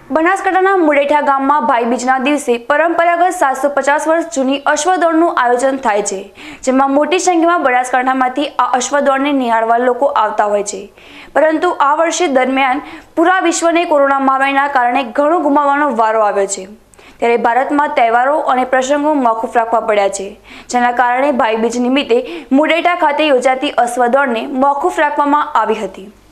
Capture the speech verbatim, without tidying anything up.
બનાસકાંઠાના મુડેઠા ગામમાં ભાઈબીજના દિવસે પરંપરાગત સાતસો પચાસ વર્ષ જૂની અશ્વદોડનું આયોજન થાય છે, જેમાં મોટી સંખ્યામાં બનાસકાંઠામાંથી આ અશ્વદોડને નિહાળવા લોકો આવતા હોય છે. પરંતુ આ વર્ષે દરમિયાન પૂરા વિશ્વને કોરોના મહામારીના કારણે ઘણું ગુમાવવાનો વારો આવ્યો છે. ત્યારે ભારતમાં તહેવારો અને પ્રસંગો મોકૂફ રાખવા પડ્યા છે, જેના કારણે ભાઈબીજ નિમિત્તે મુડેઠા ખાતે યોજાતી અશ્વદોડને મોકૂફ રાખવામાં આવી હતી.